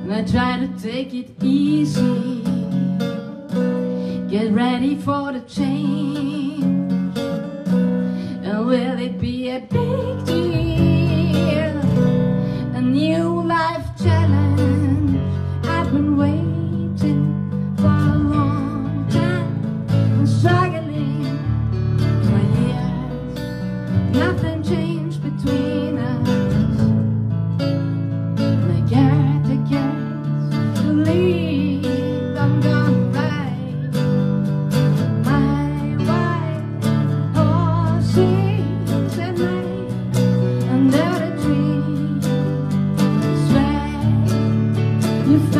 I try to take it easy. Get ready for the change. And will it be a big deal? A new life challenge. I've been waiting for a long time. I'm struggling for years. Nothing changed between us. I'm gonna ride my white horses at night under the tree. Swear you